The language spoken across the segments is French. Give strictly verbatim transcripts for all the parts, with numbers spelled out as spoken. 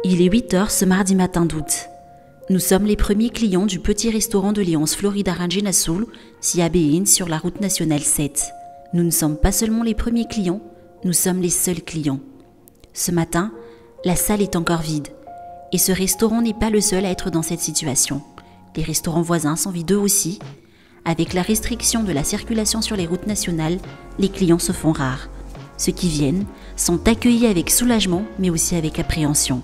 Il est huit heures ce mardi matin d'août. Nous sommes les premiers clients du petit restaurant de Léonce Florida Rangina Sul, Siabéine, sur la route nationale sept. Nous ne sommes pas seulement les premiers clients, nous sommes les seuls clients. Ce matin, la salle est encore vide. Et ce restaurant n'est pas le seul à être dans cette situation. Les restaurants voisins sont vides eux aussi. Avec la restriction de la circulation sur les routes nationales, les clients se font rares. Ceux qui viennent sont accueillis avec soulagement, mais aussi avec appréhension.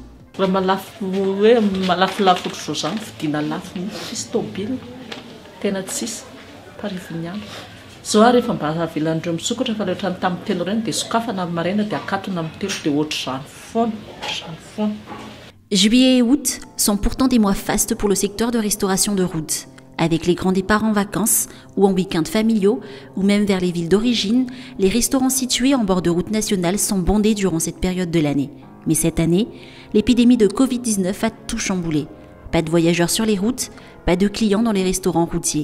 Juillet et août sont pourtant des mois fastes pour le secteur de restauration de route. Avec les grands départs en vacances ou en week-ends familiaux ou même vers les villes d'origine, les restaurants situés en bord de route nationale sont bondés durant cette période de l'année. Mais cette année, l'épidémie de covid dix-neuf a tout chamboulé. Pas de voyageurs sur les routes, pas de clients dans les restaurants routiers.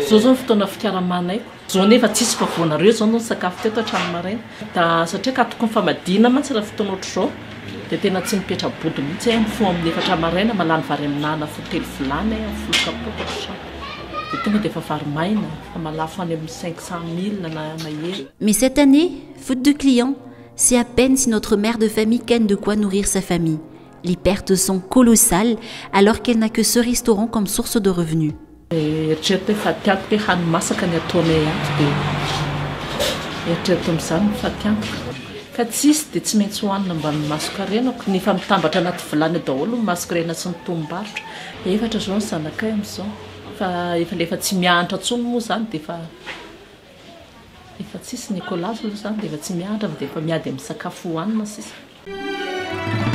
Mais cette année, faute de clients, c'est à peine si notre mère de famille gagne de quoi nourrir sa famille. Les pertes sont colossales alors qu'elle n'a que ce restaurant comme source de revenus. Efa tsisy Nicolas aloha zany dia efa tsy mianatra fa dia efa miady amin'ny sakafo hohanina sisa.